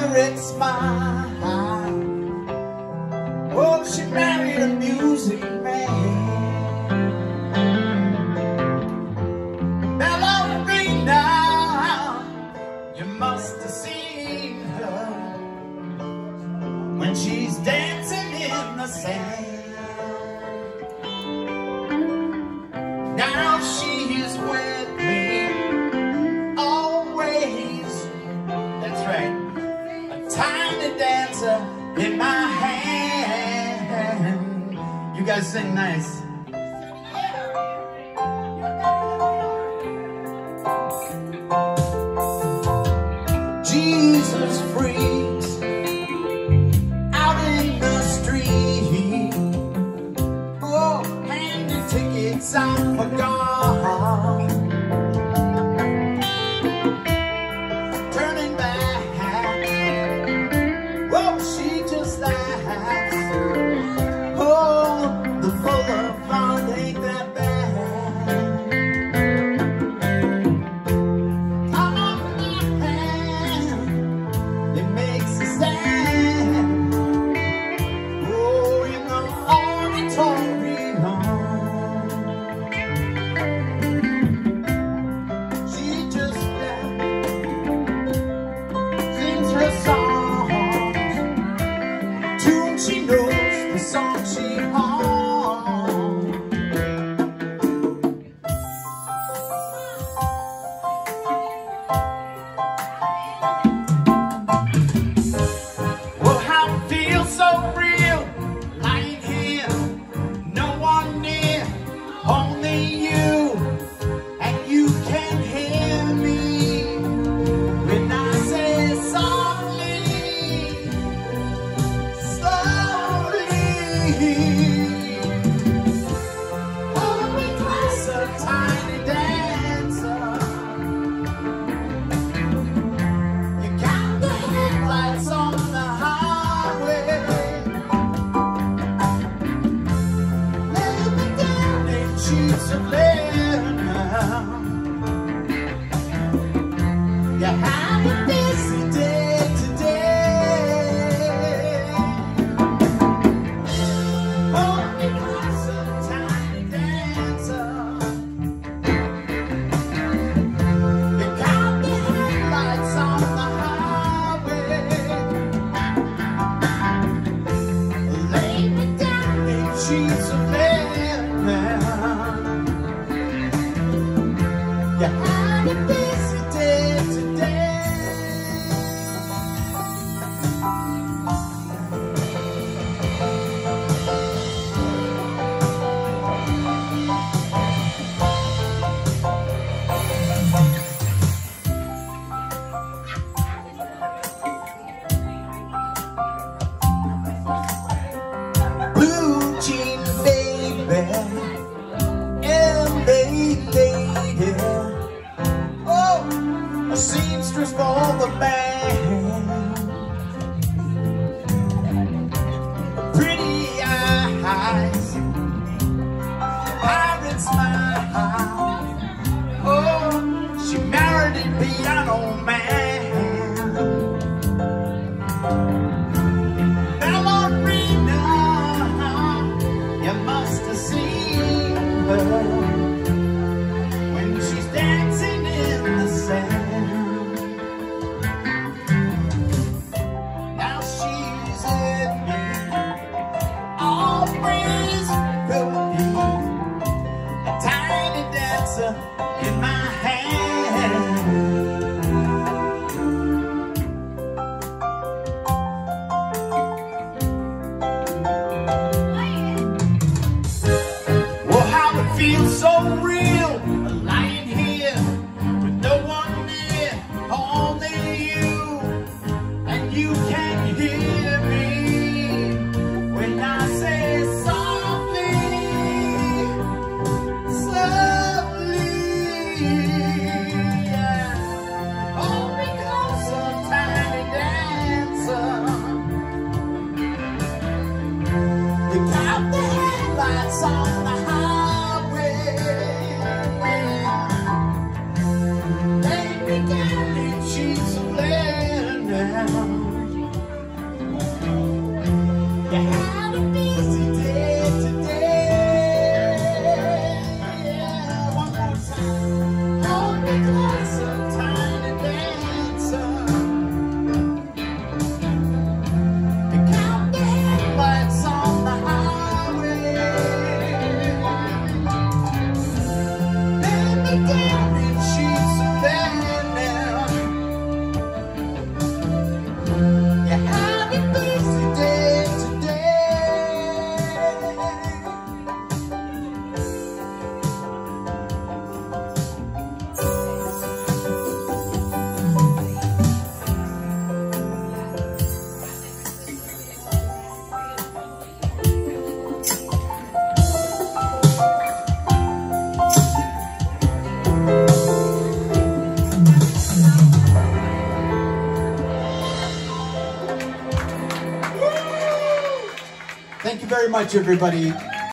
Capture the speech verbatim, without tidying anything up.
pirate smile. Oh, she married a music man. Ballerina, you must have seen her when she's dancing in the sand. Now she is with me always. That's right, a tiny dancer in my hand. You guys sing nice. Jesus freaks out in the street. Oh, handing tickets out for God. Turning back, oh, she just laughs. Oh, the full of fun ain't that bad. Come on, my hand, it makes a stand. Oh, in the auditorium, she just sings her songs. Tune she knows, the song she hums. Well, how it feels so real, lying here, no one near, only you, and you can hear me when I say softly, slowly. Oh, because a tiny dancer, you got the headlights on the highway. Lay me down in sheets of linen now. You had a busy day today. Oh, because a tiny dancer, you got the headlights on the highway. Lay me down in sheets of linen. You had a busy day today. Blue jean baby, L A lady. Oh, a seamstress for the band. Pretty eyes, pirate smile. Oh, she married a piano man. Ballerina, you must have seen her when she's dancing in the sand. Now she's in me, always will be a tiny dancer in my hand. Well, how it feels so real, lying here with no one near, only you, and you can hear me when I say softly, slowly. Yeah. Oh, because a tiny dancer, you got the headlights on the highway. Lay me down in sheets of linen. very much, everybody.